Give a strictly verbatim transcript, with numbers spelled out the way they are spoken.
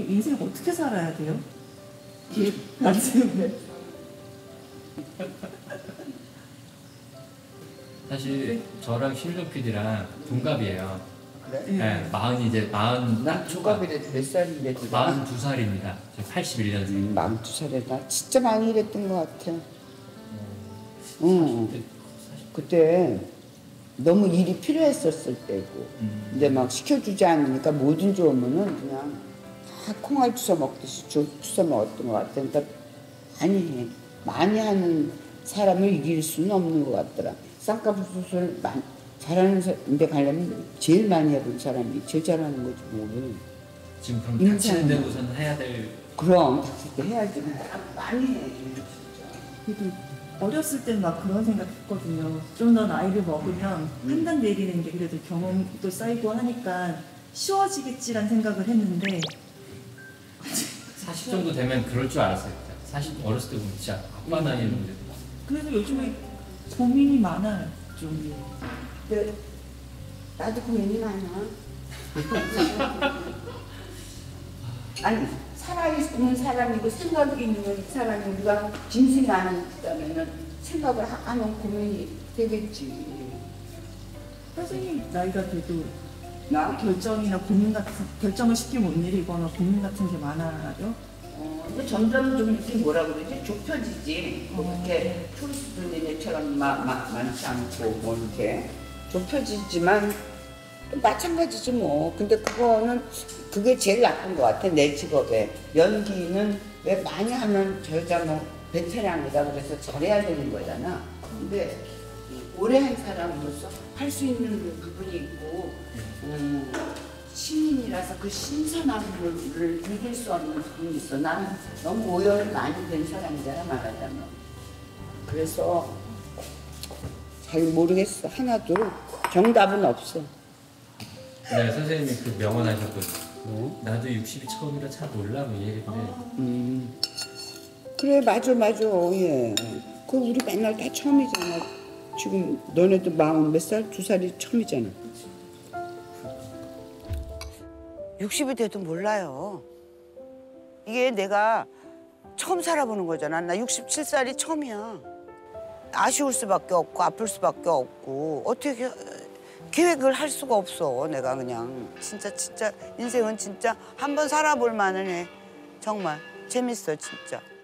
인생 어떻게 살아야 돼요? 계획 안 세우면. 사실 저랑 신동 피디랑 동갑이에요. 그래? 네, 마흔이 이제 마흔. 난 조갑이래도 몇 살인데도. 마흔두 살입니다. 저 팔십일 년생. 음, 마흔두 살에 나 진짜 많이 일했던 것 같아. 응. 음, 그때 너무 일이 필요했었을 때고. 음. 근데 막 시켜주지 않으니까 뭐든 좋으면은 그냥 다 콩알 주워 먹듯이 주, 주워 먹었던 것 같아. 그러니까 많이 해. 많이 하는 사람을 이길 수는 없는 것 같더라. 쌍꺼풀 많이 잘하는 데 가려면 제일 많이 해본 사람이 제일 잘하는 거지 뭐. 지금 그럼 닥치는 데고선 해야 될. 그럼 닥칠 때 해야지. 많이 해. 그래도 어렸을 땐 막 그런 생각했거든요. 좀 더 나이를 먹으면 음. 판단 내리는 게 그래도 경험도 쌓이고 하니까 쉬워지겠지란 생각을 했는데 사십 정도 되면 그럴 줄 알았어요. 사십 어렸을 때 보면 진짜 아빠 나이에 문제. 그래서 요즘에 고민이 많아요. 좀. 근데 나도 고민이 많아. 아니 살아있는 사람이고 생각이 있는 사람이 우리가 짐승이 안 있다면 생각을 하면 고민이 되겠지. 선생님 나이가 돼도 나? 결정이나 고민 같은 결정을 쉽게 못 내리거나 고민 같은 게 많아요? 어, 근데 점점 좀 이렇게 뭐라 그러지? 좁혀지지. 뭐 이렇게 초이스도 얘네처럼 마, 마, 많지 않고 뭐 이렇게 좁혀지지만 또 마찬가지지 뭐. 근데 그거는 그게 제일 나쁜 것 같아 내 직업에. 연기는 왜 많이 하면 저 여자 뭐 베테랑이다 그래서 잘해야 되는 거잖아. 근데 오래 한 사람으로서 할 수 있는 부분이 있고 음, 신인이라서 그 신선함을 이길 수 없는 부분이 있어. 나는 너무 오열이 많이 된 사람이잖아 말하자면. 그래서 잘 모르겠어. 하나도 정답은 없어. 네, 선생님이 그 명언하셨거든요. 뭐? 나도 육십이 처음이라 잘 몰라 뭐 이 얘기인데. 음. 그래 맞아 맞아 예. 그 우리 맨날 다 처음이잖아. 지금 너네도 마흔 몇 살? 두 살이 처음이잖아. 육십이 돼도 몰라요. 이게 내가 처음 살아보는 거잖아. 나 육십칠 살이 처음이야. 아쉬울 수밖에 없고 아플 수밖에 없고 어떻게 계획을 할 수가 없어. 내가 그냥 진짜 진짜 인생은 진짜 한번 살아볼 만은 해. 정말 재밌어 진짜.